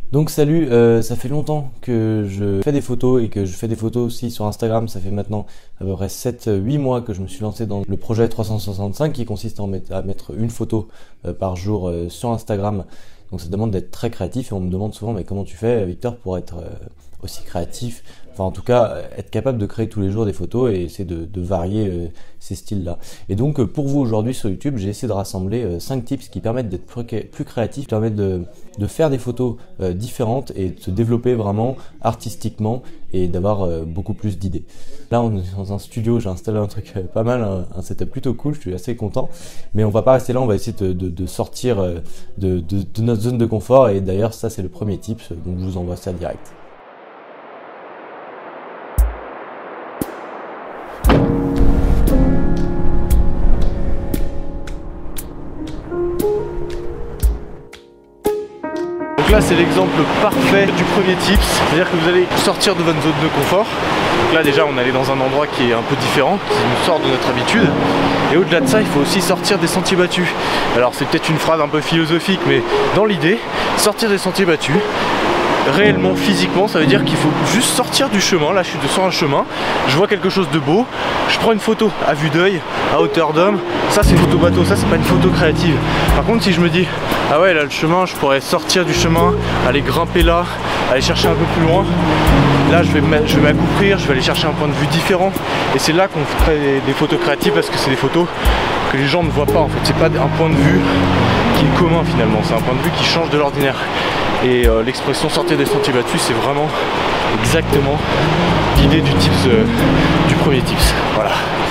Donc salut, ça fait longtemps que je fais des photos et que je fais des photos aussi sur Instagram. Ça fait maintenant à peu près 7-8 mois que je me suis lancé dans le projet 365 qui consiste à mettre une photo par jour sur Instagram. Donc ça demande d'être très créatif et on me demande souvent mais comment tu fais Victor pour être aussi créatif, enfin en tout cas être capable de créer tous les jours des photos et essayer de varier ces styles-là. Et donc pour vous aujourd'hui sur YouTube, j'ai essayé de rassembler 5 tips qui permettent d'être plus créatif, qui permettent de faire des photos différentes et de se développer vraiment artistiquement et d'avoir beaucoup plus d'idées. Là on est dans un studio, j'ai installé un truc pas mal, un setup plutôt cool, je suis assez content, mais on va pas rester là, on va essayer de sortir de notre zone de confort et d'ailleurs ça c'est le premier tip, donc je vous envoie ça direct. Donc là c'est l'exemple parfait du premier tips, c'est-à-dire que vous allez sortir de votre zone de confort. Donc là déjà on est allé dans un endroit qui est un peu différent, qui nous sort de notre habitude. Et au-delà de ça il faut aussi sortir des sentiers battus. Alors c'est peut-être une phrase un peu philosophique, mais dans l'idée, sortir des sentiers battus, réellement, physiquement, ça veut dire qu'il faut juste sortir du chemin. Là je suis sur un chemin, je vois quelque chose de beau, je prends une photo à vue d'œil, à hauteur d'homme. Ça c'est une photo bateau, ça c'est pas une photo créative. Par contre si je me dis, ah ouais là le chemin, je pourrais sortir du chemin, aller grimper là, aller chercher un peu plus loin, là je vais m'accouplir, je vais aller chercher un point de vue différent. Et c'est là qu'on crée des photos créatives, parce que c'est des photos que les gens ne voient pas en fait. C'est pas un point de vue qui est commun finalement, c'est un point de vue qui change de l'ordinaire. Et l'expression sortir des sentiers battus, c'est vraiment exactement l'idée du tips, du premier tips. Voilà.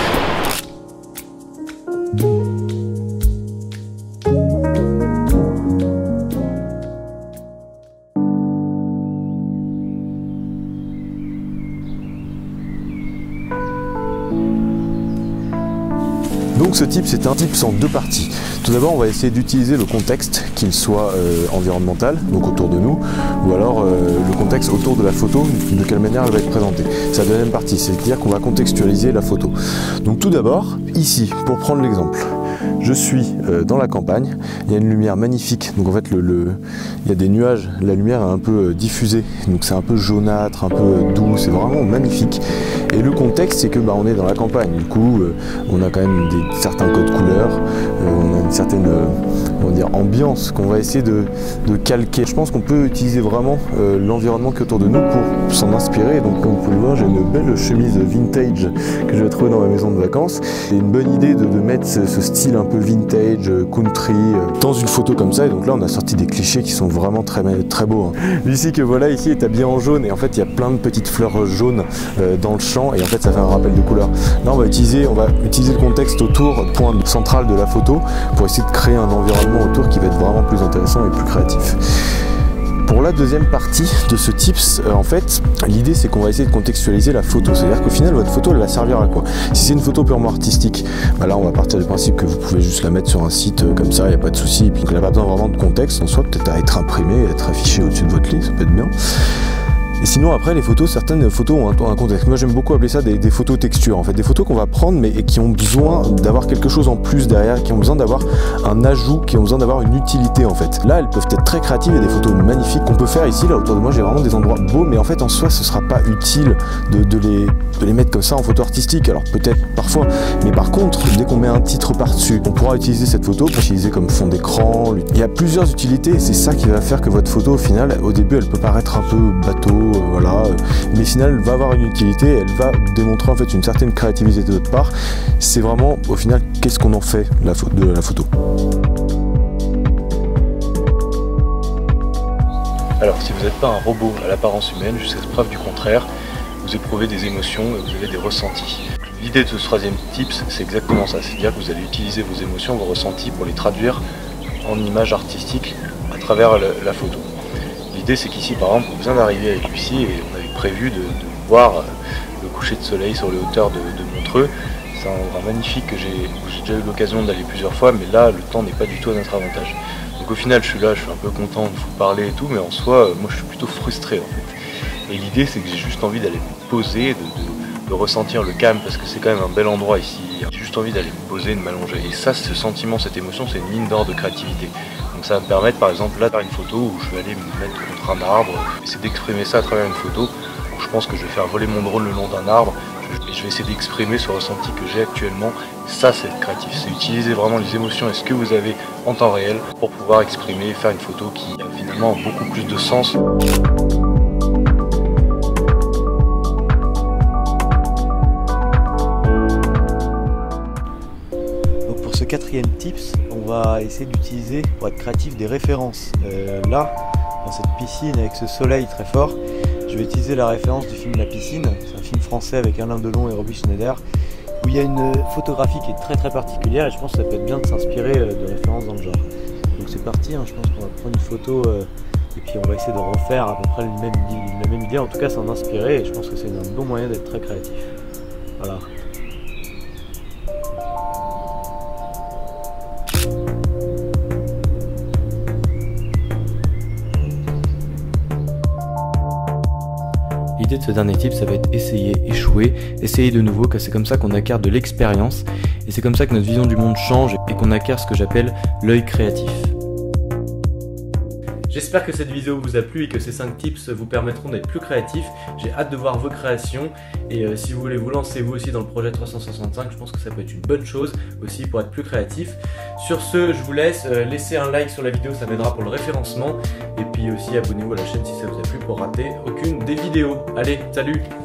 Donc ce tip, c'est un tips en deux parties. Tout d'abord, on va essayer d'utiliser le contexte, qu'il soit environnemental, donc autour de nous, ou alors le contexte autour de la photo, de quelle manière elle va être présentée. C'est la deuxième partie, c'est-à-dire qu'on va contextualiser la photo. Donc tout d'abord, ici, pour prendre l'exemple, je suis dans la campagne, il y a une lumière magnifique, donc en fait il y a des nuages, la lumière est un peu diffusée, donc c'est un peu jaunâtre, un peu doux, c'est vraiment magnifique. Et le contexte, c'est que on est dans la campagne, du coup on a quand même certains codes couleurs, on a une certaine ambiance qu'on va essayer de calquer. Je pense qu'on peut utiliser vraiment l'environnement qui est autour de nous pour s'en inspirer. Donc comme vous pouvez le voir, j'ai une belle chemise vintage que je vais trouver dans ma maison de vacances. C'est une bonne idée de mettre ce style un peu vintage, country, dans une photo comme ça. Et donc là on a sorti des clichés qui sont vraiment très, très beaux. Ici que voilà, ici est habillé en jaune et en fait il y a plein de petites fleurs jaunes dans le champ et en fait ça fait un rappel de couleur. Là on va utiliser le contexte autour, point central de la photo, pour essayer de créer un environnement autour qui va être vraiment plus intéressant et plus créatif. Pour la deuxième partie de ce tips, en fait, l'idée c'est qu'on va essayer de contextualiser la photo. C'est-à-dire qu'au final, votre photo, elle va servir à quoi? Si c'est une photo purement artistique, là on va partir du principe que vous pouvez juste la mettre sur un site comme ça, il n'y a pas de souci. Et puis elle n'a pas besoin vraiment de contexte, en soi, peut-être à être imprimée, être affichée au-dessus de votre lit, ça peut être bien. Et sinon après les photos, certaines photos ont un contexte. Moi j'aime beaucoup appeler ça des photos textures en fait, des photos qu'on va prendre mais qui ont besoin d'avoir quelque chose en plus derrière, qui ont besoin d'avoir un ajout, qui ont besoin d'avoir une utilité en fait. Là elles peuvent être très créatives et des photos magnifiques qu'on peut faire ici. Là autour de moi j'ai vraiment des endroits beaux, mais en fait en soi ce sera pas utile de les mettre comme ça en photo artistique. Alors peut-être parfois, mais par contre dès qu'on met un titre par-dessus, on pourra utiliser cette photo pour l'utiliser comme fond d'écran. Il y a plusieurs utilités et c'est ça qui va faire que votre photo au final, au début elle peut paraître un peu bateau, mais au final elle va avoir une utilité, elle va démontrer en fait une certaine créativité de votre part. C'est vraiment au final qu'est-ce qu'on en fait de la photo. Alors si vous n'êtes pas un robot à l'apparence humaine, jusqu'à preuve du contraire, vous éprouvez des émotions et vous avez des ressentis. L'idée de ce troisième tips, c'est exactement ça, c'est-à-dire que vous allez utiliser vos émotions, vos ressentis pour les traduire en images artistiques à travers la photo. L'idée c'est qu'ici par exemple on vient d'arriver avec Lucie et on avait prévu de voir le coucher de soleil sur les hauteurs de Montreux. C'est un endroit magnifique que j'ai déjà eu l'occasion d'aller plusieurs fois, mais là le temps n'est pas du tout à notre avantage. Donc au final je suis là, je suis un peu content de vous parler et tout, mais en soi moi je suis plutôt frustré en fait. Et l'idée c'est que j'ai juste envie d'aller me poser, de ressentir le calme, parce que c'est quand même un bel endroit ici. J'ai juste envie d'aller me poser, de m'allonger. Et ça, ce sentiment, cette émotion, c'est une mine d'or de créativité. Donc Donc ça va me permettre par exemple là de faire une photo où je vais aller me mettre contre un arbre, essayer d'exprimer ça à travers une photo. Donc, je pense que je vais faire voler mon drone le long d'un arbre et je vais essayer d'exprimer ce ressenti que j'ai actuellement. Ça c'est être créatif, c'est utiliser vraiment les émotions et ce que vous avez en temps réel pour pouvoir exprimer et faire une photo qui finalement a beaucoup plus de sens. Pour ce quatrième tips, on va essayer d'utiliser pour être créatif des références. Là, dans cette piscine avec ce soleil très fort, je vais utiliser la référence du film La Piscine. C'est un film français avec Alain Delon et Roby Schneider, où il y a une photographie qui est très particulière et je pense que ça peut être bien de s'inspirer de références dans le genre. Donc c'est parti, hein, je pense qu'on va prendre une photo et puis on va essayer de refaire à peu près la même idée, en tout cas s'en inspirer, et je pense que c'est un bon moyen d'être très créatif. Voilà. L'idée de ce dernier type, ça va être essayer, échouer, essayer de nouveau, car c'est comme ça qu'on acquiert de l'expérience, et c'est comme ça que notre vision du monde change et qu'on acquiert ce que j'appelle l'œil créatif. J'espère que cette vidéo vous a plu et que ces 5 tips vous permettront d'être plus créatif. J'ai hâte de voir vos créations et si vous voulez vous lancer vous aussi dans le projet 365, je pense que ça peut être une bonne chose aussi pour être plus créatif. Sur ce, je vous laisse, laissez un like sur la vidéo, ça m'aidera pour le référencement. Et puis aussi abonnez-vous à la chaîne si ça vous a plu pour rater aucune des vidéos. Allez, salut!